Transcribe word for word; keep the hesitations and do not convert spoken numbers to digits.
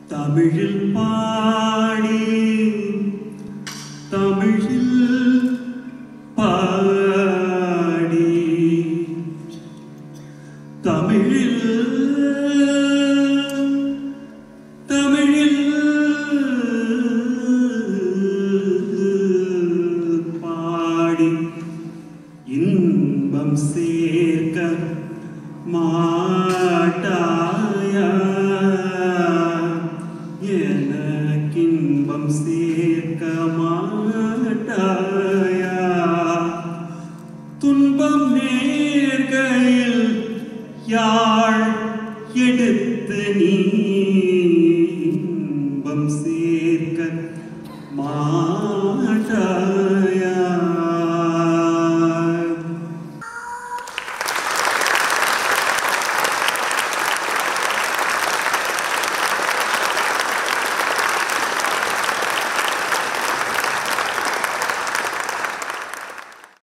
தமிழில் பாடி தமிழில் பாடி தமிழில் தமிழில் பாடி இன்பம் சேர்க்க மாட்டாயா எனக்கின்பம் சேர்க்க மாட்டாயா துன்பம் நேர்கையில் யாழ் எடுத்து நீ இன்பம் சேர்க்க மாட்டாயா